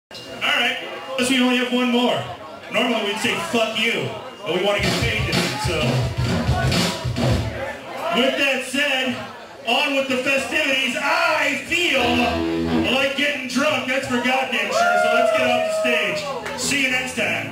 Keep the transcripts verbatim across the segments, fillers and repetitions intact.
Alright, guess we only have one more. Normally we'd say fuck you, but we want to get paid tonight, so. With that said, on with the festivities. I feel like getting drunk, that's for goddamn sure, so let's get off the stage. See you next time.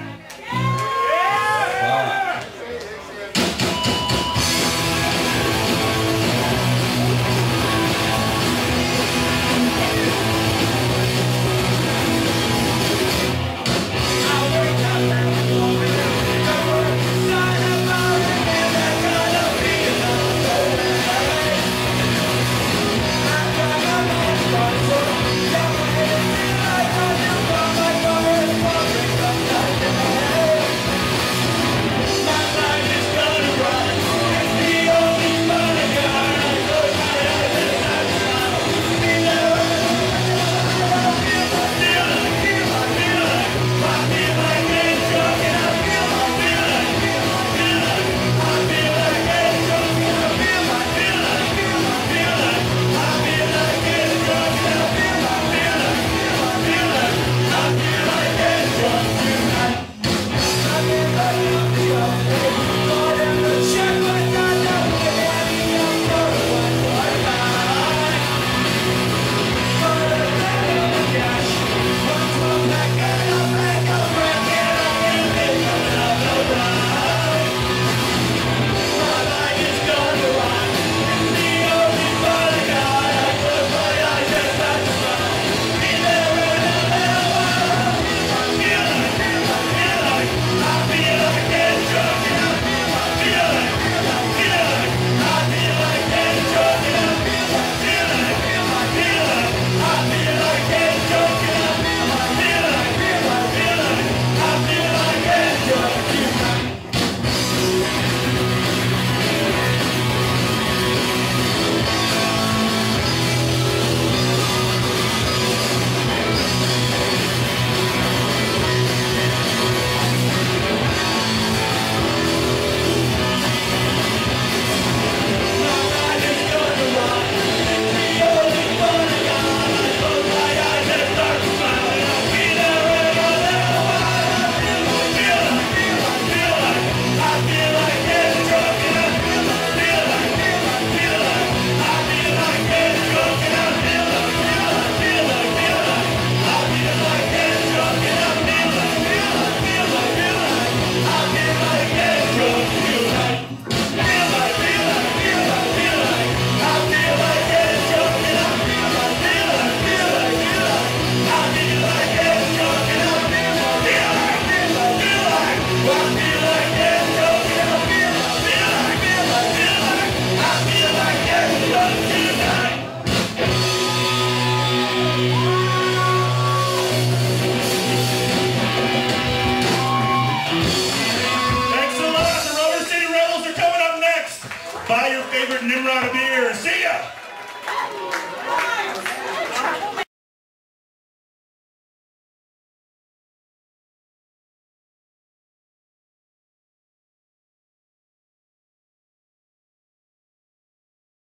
Buy your favorite Nimrod beer.